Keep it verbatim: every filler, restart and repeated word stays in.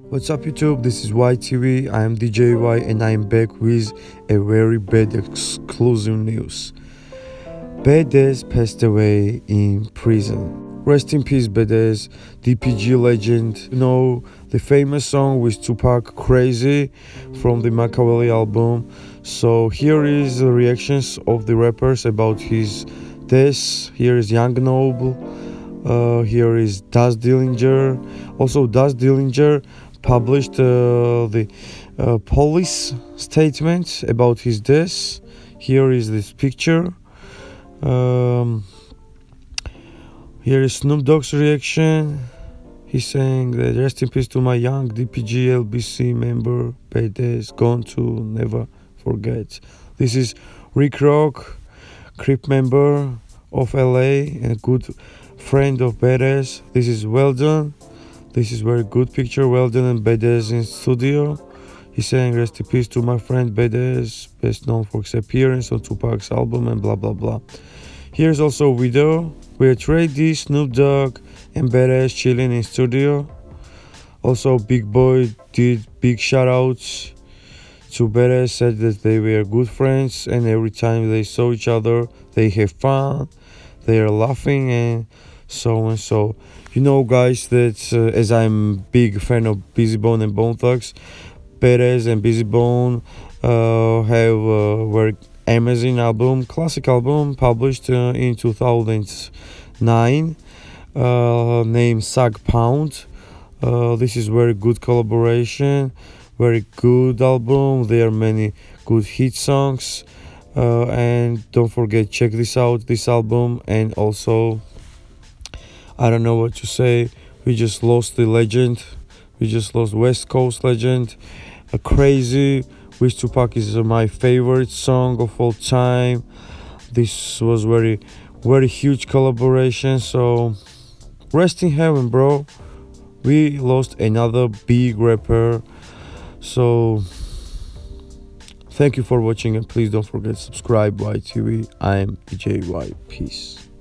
What's up YouTube, this is Y T V, I am D J Y and I am back with a very bad exclusive news. Badass passed away in prison. Rest in peace Badass, D P G legend. You know the famous song with Tupac, Crazy, from the Machiavelli album. So here is the reactions of the rappers about his death. Here is Young Noble, uh, here is Daz Dillinger. Also Daz Dillinger published uh, the uh, police statement about his death. Here is this picture. Um, here is Snoop Dogg's reaction. He's saying that rest in peace to my young D P G L B C member, Badass, gone to never forget. This is Rick Rock, Crip member of L A and a good friend of Badass. This is Weldon. This is very good picture. Weldon and Badass in studio. He's saying rest in peace to my friend Badass, best known for his appearance on Tupac's album and blah blah blah. Here's also a video where Trey D, Snoop Dogg and Badass chilling in studio. Also Big Boy did big shout outs to Badass, said that they were good friends and every time they saw each other they have fun, they are laughing and so and so. You know guys that uh, as I'm big fan of Bizzy Bone and Bone Thugs, Badass and Bizzy Bone uh, have a very amazing album, classic album published uh, in two thousand nine, uh, named Sag Pound. Uh, this is very good collaboration, very good album. There are many good hit songs, uh, and don't forget, check this out, this album. And also, I don't know what to say, we just lost the legend, we just lost West Coast legend, a Crazy, which Tupac is my favorite song of all time. This was very very huge collaboration, so rest in heaven bro, we lost another big rapper. So thank you for watching and please don't forget to subscribe. Y T V, I am D J Y, peace.